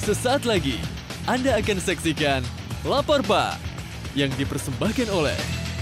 Sesaat lagi, Anda akan saksikan Lapor Pak yang dipersembahkan oleh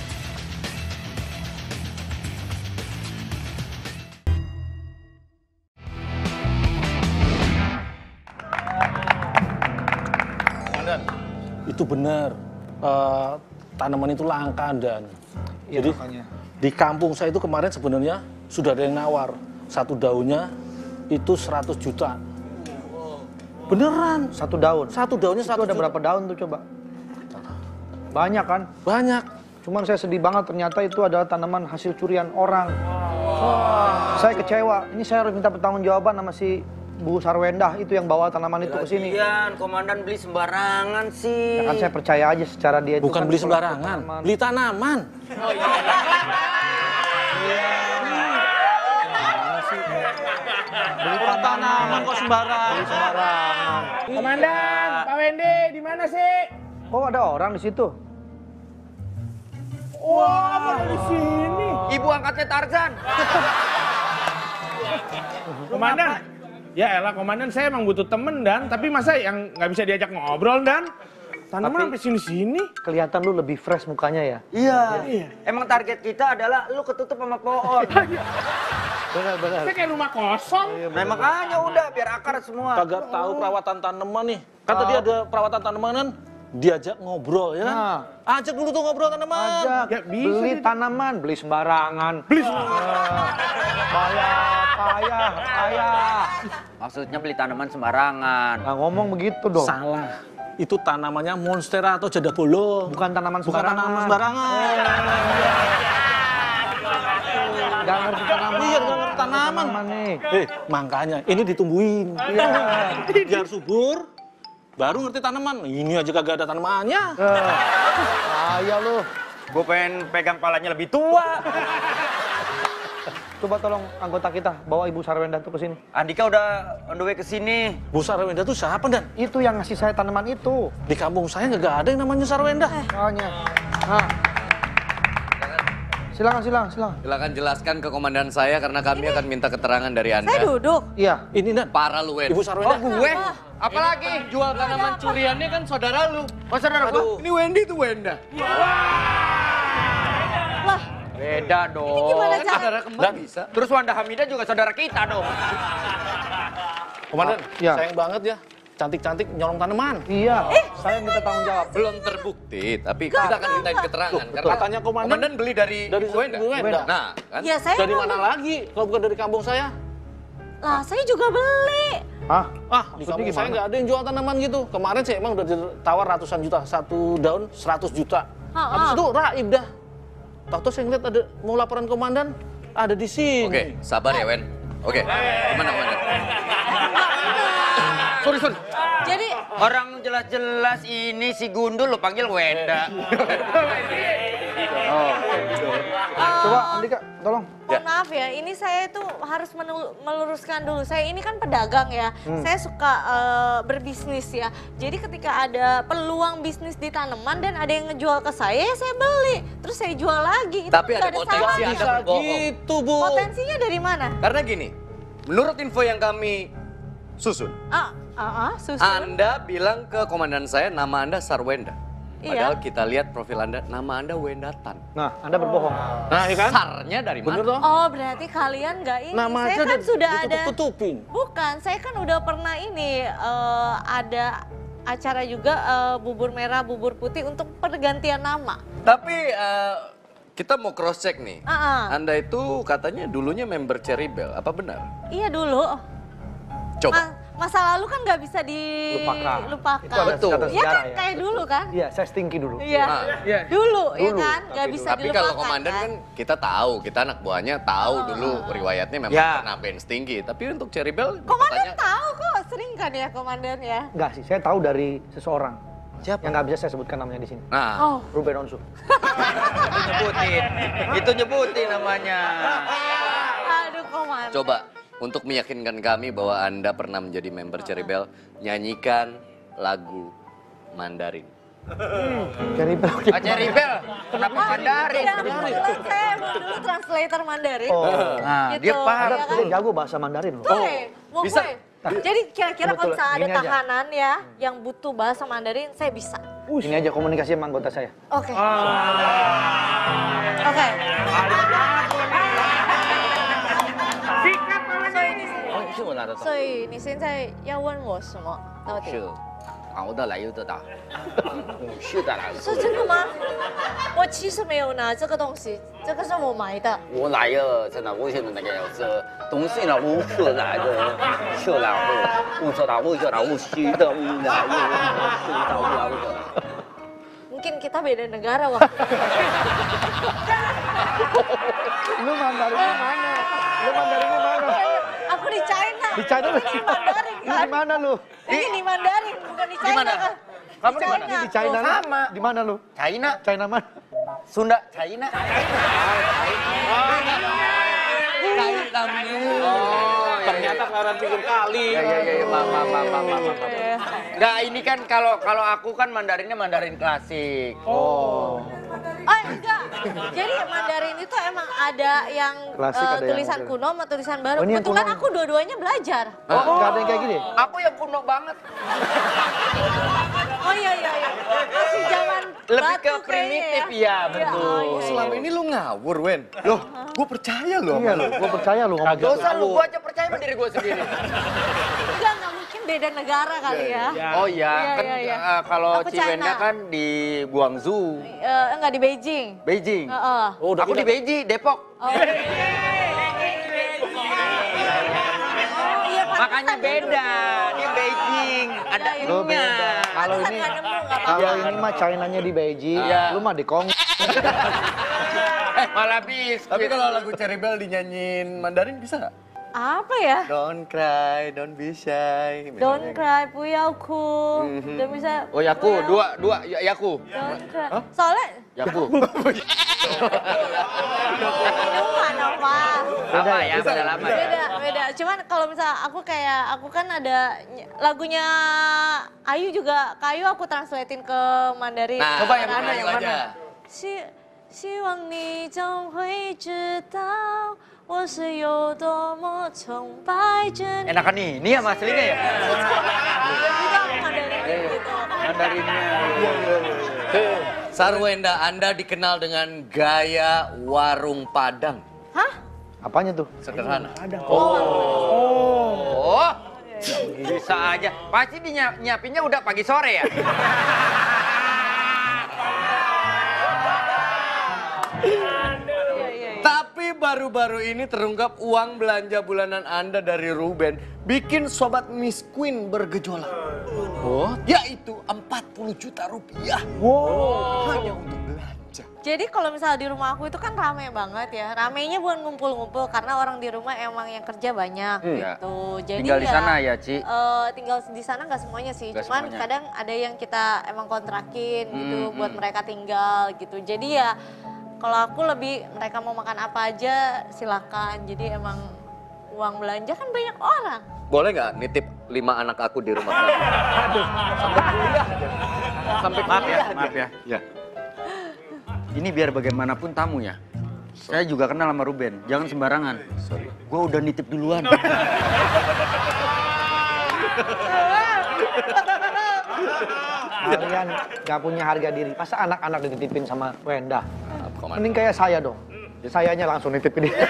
itu benar, tanaman itu langka dan Ya, jadi makanya. di kampung saya itu kemarin sebenarnya sudah ada yang nawar satu daunnya itu 100 juta. Beneran, Satu daun. satu daunnya Itu 100 ada juta. berapa daun tuh coba? Banyak kan? Banyak. Cuman saya sedih banget ternyata itu adalah tanaman hasil curian orang. Saya kecewa. Ini saya harus minta pertanggungjawaban sama si Bu Sarwendah itu yang bawa tanaman itu ke sini. Lagian, komandan beli sembarangan sih. Ya kan saya percaya aja secara dia itu Bukan kan beli pelaku sembarangan, tanaman. beli tanaman. Beli Tanaman kok sembarangan. Beli sembarangan. Komandan, Pak Wendy, di mana sih? Oh ada orang di situ. Wah, apa di sini? Ibu angkatnya Tarzan. Komandan. Ya elah, komandan, saya emang butuh temen dan, tapi masa yang nggak bisa diajak ngobrol dan? Tanaman sampai sini-sini. Kelihatan lu lebih fresh mukanya ya. Iya. Emang target kita adalah lu ketutup sama pohon. Benar-benar. Saya kayak rumah kosong. Nah makanya udah biar akar semua. Kagak tahu perawatan tanaman nih. Kata dia ada perawatan tanaman kan, diajak ngobrol ya kan. Nah. Ajak dulu tuh ngobrol tanaman. Ajak, Ya, bisa beli deh. tanaman, beli sembarangan. Beli semua. Payah. Maksudnya beli tanaman sembarangan. Nah ngomong begitu dong. Salah. Itu tanamannya monstera atau jada bolong. Bukan tanaman Bukan sembarangan. tanaman sembarangan. Gak ngerti tanaman. Iya, nggak ngerti tanaman. nih. Makanya ini ditumbuhin. Iya. Biar subur, baru ngerti tanaman. Ini aja kagak ada tanamannya. Ayo lu. Gue pengen pegang palanya lebih tua. Coba tolong anggota kita bawa Ibu Sarwenda tuh ke sini. Andika udah on the way ke sini. Bu Sarwenda tuh siapa dan? Itu yang ngasih saya tanaman itu. Di kampung saya nggak ada yang namanya Sarwenda. Makanya. Nah. Silakan. Silakan jelaskan ke komandan saya karena kami akan minta keterangan dari Anda. Saya duduk. Iya. Ini dan Para lu, Wen. Ibu Sarwenda. Gue? Apalagi jual tanaman curiannya kan saudara lu. Oh saudara gua? Ini Wendy tuh Wenda. Lah, Beda dong. gimana Kan cara? saudara kembar bisa. Terus Wanda Hamidah juga saudara kita dong. Komandan, Iya. sayang banget ya. Cantik-cantik nyolong tanaman. Iya. Saya minta tanggung jawab. Belum terbukti, tapi kita akan mintain keterangan. Karena Katanya komandan beli dari Wenda. Wenda. Nah, kan? Ya saya Dari mau- mana lagi? Kalau bukan dari kampung saya. Lah, saya juga beli. Hah? Di Maksudnya kampung saya gimana? nggak ada yang jual tanaman gitu. Kemarin sih emang udah ditawar ratusan juta. Satu daun 100 juta. Habis itu raib dah. Tahu-tahu saya ngeliat ada mau laporan komandan. Ada di sini. Oke, sabar ya, Wen. Oke, gimana komandan? Sorry. Jadi, Orang jelas-jelas ini si Gundul lo panggil Wenda. Coba Andika, tolong. mohon maaf ya, ini saya tuh harus meluruskan dulu. Saya ini kan pedagang ya. Saya suka berbisnis ya. Jadi ketika ada peluang bisnis di tanaman dan ada yang ngejual ke saya, ya saya beli. Terus saya jual lagi. Itu Tapi nggak ada potensi salahnya. Anda Bisa berbohong. gitu, Bu. Potensinya dari mana? Karena gini, menurut info yang kami susun, Susun. Anda bilang ke komandan saya nama Anda Sarwenda. Padahal Iya. kita lihat profil Anda, nama Anda Wendatan. Nah, Anda berbohong. Nah, ya kan? Sarnya dari Bener mana? toh? Oh, berarti kalian nggak ini. Nama Saya aja kan sudah ada. ditutup-tutupin. Bukan, saya kan udah pernah ini ada acara juga bubur merah, bubur putih untuk pergantian nama. Tapi kita mau cross check nih. Ah. Anda itu katanya dulunya member Cherry Bell, apa benar? Iya dulu. Coba. Masa lalu kan nggak bisa dilupakan. Itu ada Betul. kata Ya sejarah kan ya. kayak dulu kan? Iya, saya stinky dulu. Iya. Ah. Dulu, ya Dulu. kan? Nggak bisa Tapi dilupakan kalau komandan kan kita tahu, kita anak buahnya tahu dulu riwayatnya memang Ya. pernah band tinggi. Tapi untuk Cherry Bell Komandan katanya tahu kok, sering kan ya komandan ya? Enggak sih, saya tahu dari seseorang. Siapa? Yang nggak bisa saya sebutkan namanya di sini. Nah, Oh, Ruben Onsu. Itu nyebutin namanya. aduh komandan. coba untuk meyakinkan kami bahwa Anda pernah menjadi member Cherry Bell, nyanyikan lagu Mandarin. Cherry Bell. Cherry Bell, kenapa Mandarin? Ya, kebetulan saya dulu translator Mandarin. Oh. Nah, Gitu, dia paham. ya kan? Dia jago bahasa Mandarin loh. Tuh, mau bisa. gue Jadi kira-kira kalau Kebetulan, misalnya ada gini aja. tahanan ya yang butuh bahasa Mandarin, saya bisa. Ini aja komunikasi sama anggota saya. Oke. Oke. Sikat namanya. 是我拿得到， 所以你现在要问我什么？到底是熬得来又得到，是的来的。 是真的吗？我其实没有拿这个东西，这个是我买的。 我来了，真的，为什么那个这东西呢？我是来的，是来的，我知道，我知道，我是的，我来了，我知道，我来了。 Mungkin kita beda negara, Wak. Lu Mandarinnya mana? Lu Mandarinnya mana? Aku di China. Di China lu? Ini Mandarin Lu kan? di mana lu? Ini di Mandarin, bukan di China mana? kan? Kamu di mana? Ini di China lu? Sama. Di mana lu? China, China mana? Sunda, China. Ternyata kelaran pinggir kali. Ya, maaf. Nggak, ini kan kalau aku kan Mandarinnya Mandarin klasik. Oh enggak, jadi Mandarin itu emang ada yang Klasik, ada yang tulisan modern. kuno sama tulisan baru. Oh, ini yang Kebetulan kuno. aku dua-duanya belajar. Oh, nggak ada yang kayak gini? Aku yang kuno banget. Oh iya. Masih zaman Lebih ke batu primitif, kayaknya ya, betul. Oh, iya. Selama ini lu ngawur, Wen. Loh, gue percaya loh. Iya lu, gua percaya lu ngomong Gak gitu. usah lu, gua aja percaya sama diri gua sendiri. Enggak mungkin beda negara kali ya. Oh iya, kan Iya. kalau Aku Ciwenda China. kan di Guangzhou, Enggak di Beijing. Beijing. Heeh. Oh, udah Aku di Beijing, Depok. Oh. Iya, Makanya pantesan beda, di Beijing ada Iya, iya. Lu nya. beda. Kalau Pantesan ini nggak nemu, nggak apa-apa. kalau ini mah China-nya di Beijing, Iya. lu mah di Kong. Malah biskuit. Tapi kalau lagu Cherry Bell dinyanyiin Mandarin bisa nggak? Apa ya? Don't cry, don't be shy. Don't cry, 不要哭. Udah bisa. Oh Yaku, dua Yaku. Don't cry. Soalnya Yaku. minuman apa? Apa ya, udah lama ya. Beda. Cuman kalau misalnya aku kan ada lagunya Ayu juga, Kayu aku translatein ke Mandarin. Nah, coba yang mana, yang mana? 希望你终会知道我是有多么崇拜着你。 Enakan ini ya aslinya ya? Juga Mandarin gitu. Mandarinnya. Sarwenda, Anda dikenal dengan gaya warung Padang. Hah? Apanya tuh? Sederhana. Oh, bisa aja. Pasti nyiapinnya udah pagi sore ya? Tapi baru-baru ini terungkap uang belanja bulanan Anda dari Ruben bikin Sobat Miss Queen bergejolak. Oh, yaitu 40 juta rupiah. Hanya untuk belanja. Jadi kalau misalnya di rumah aku itu kan rame banget ya. Ramenya bukan ngumpul-ngumpul karena orang di rumah emang yang kerja banyak gitu. Jadi Tinggal di sana ya, Ci? Tinggal di sana nggak semuanya sih. Nggak Cuman semuanya. kadang ada yang kita emang kontrakin gitu buat mereka tinggal gitu. Jadi ya kalau aku lebih mereka mau makan apa aja silakan. Jadi emang uang belanja kan banyak orang. Boleh nggak nitip 5 anak aku di rumah kamu? Sampai kuliah. Sampai Maaf kuliah. ya. Ya. Ini biar bagaimanapun tamu ya. Saya juga kenal sama Ruben, jangan sembarangan. Gue udah nitip duluan. Kalian gak punya harga diri. Masa anak-anak dititipin sama Wenda? Komandan. Mending kayak saya dong. Sayanya langsung nitipin dia.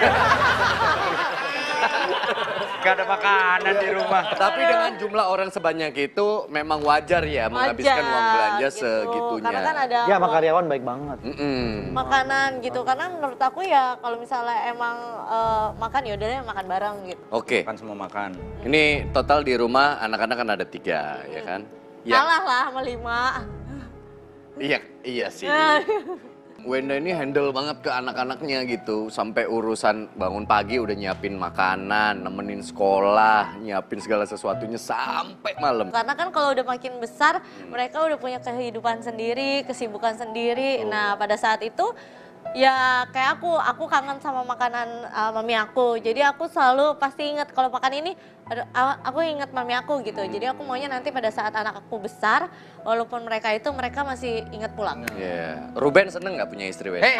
Gak ada makanan di rumah. Tapi dengan jumlah orang sebanyak itu memang wajar ya menghabiskan uang belanja gitu. segitunya. Karena kan ada Ya, sama karyawan baik banget. makanan gitu. Karena menurut aku ya kalau misalnya emang makan ya udah deh makan bareng gitu. Oke, Kan semua makan. ini total di rumah anak-anak kan ada 3 ya kan? Kalah lah sama 5. Iya sih. Wenda ini handle banget ke anak-anaknya gitu. Sampai urusan bangun pagi udah nyiapin makanan, nemenin sekolah, nyiapin segala sesuatunya sampai malam. Karena kan kalau udah makin besar, mereka udah punya kehidupan sendiri, kesibukan sendiri. Nah pada saat itu ya kayak aku kangen sama makanan mami aku. Jadi aku selalu pasti ingat kalau makan ini, aku ingat mami aku gitu. Jadi aku maunya nanti pada saat anak aku besar, walaupun mereka masih ingat pulang. Iya. Ruben seneng nggak punya istri, Wenda?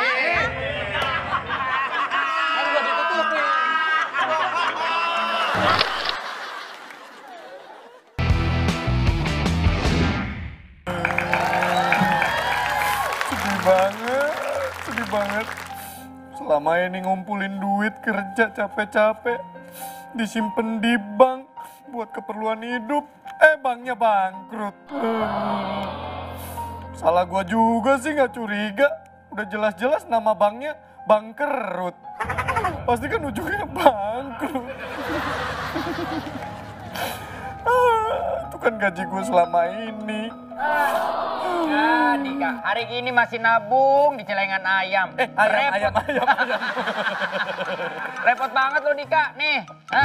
Selama ini ngumpulin duit kerja capek-capek, disimpen di bank buat keperluan hidup, banknya bangkrut. Salah gua juga sih nggak curiga, udah jelas-jelas nama banknya bangkrut. Pasti kan ujungnya bangkrut. Itu kan gaji gue selama ini. Nah, Dika, hari ini masih nabung di celengan ayam. Ayam. Repot banget lo, Dika. Nih,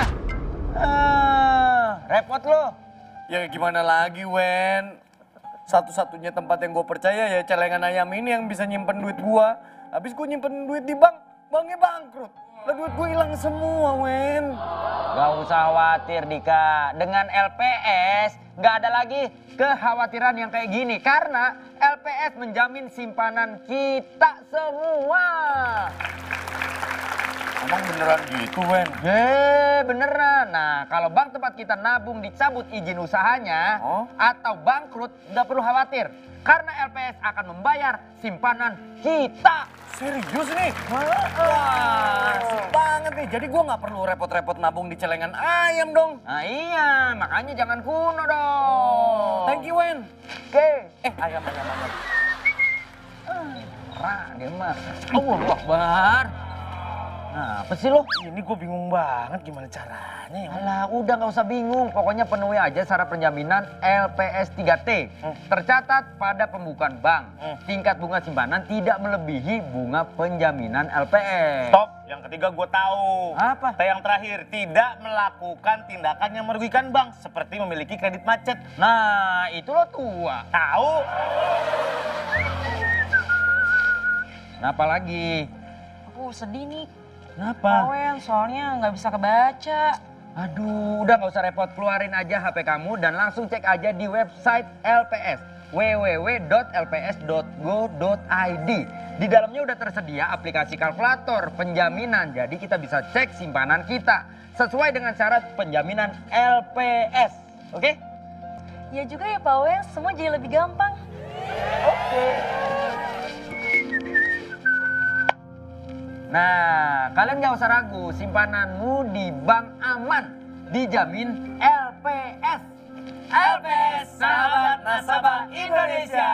repot lo. Ya gimana lagi, Wen? Satu-satunya tempat yang gue percaya ya celengan ayam ini yang bisa nyimpen duit gue. Habis gue nyimpen duit di bank, banknya bangkrut. Lah duit gue hilang semua, Wen. Gak usah khawatir, Dika. Dengan LPS, gak ada lagi kekhawatiran yang kayak gini. Karena LPS menjamin simpanan kita semua. Emang beneran gitu, Wen? Beneran. Nah, kalau bank tempat kita nabung dicabut izin usahanya atau bangkrut, nggak perlu khawatir. Karena LPS akan membayar simpanan kita. Serius nih? Wah, asik banget nih. Jadi gue nggak perlu repot-repot nabung di celengan ayam dong. Nah iya, makanya jangan kuno dong. Thank you, Wen. Oke. Ayam. Dia mah. Allahu Akbar. Nah, apa sih lo? Ini gue bingung banget gimana caranya ya. Alah, udah nggak usah bingung. Pokoknya penuhi aja syarat penjaminan LPS 3T. Tercatat pada pembukaan bank. Tingkat bunga simpanan tidak melebihi bunga penjaminan LPS. Stop, yang ketiga gue tahu. Apa? Yang terakhir, tidak melakukan tindakan yang merugikan bank. Seperti memiliki kredit macet. Nah, itu lo tua. Tahu? Kenapa lagi? Aku sedih nih. Kenapa? Owen, soalnya nggak bisa kebaca. Aduh, udah nggak usah repot. Keluarin aja HP kamu dan langsung cek aja di website LPS. www.lps.go.id. Di dalamnya udah tersedia aplikasi kalkulator penjaminan. Jadi kita bisa cek simpanan kita sesuai dengan syarat penjaminan LPS. Oke? Ya juga ya Pak Owen, semua jadi lebih gampang. Oke. Nah, kalian gak usah ragu, simpananmu di bank aman, dijamin LPS. LPS, sahabat nasabah Indonesia.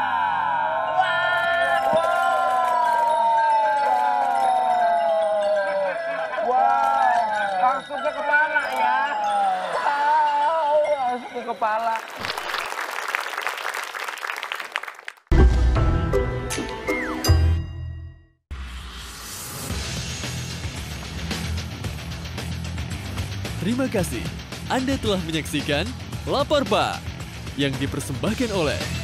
Wow. Langsung ke kepala ya. Langsung ke kepala. Terima kasih Anda telah menyaksikan Lapor Pak yang dipersembahkan oleh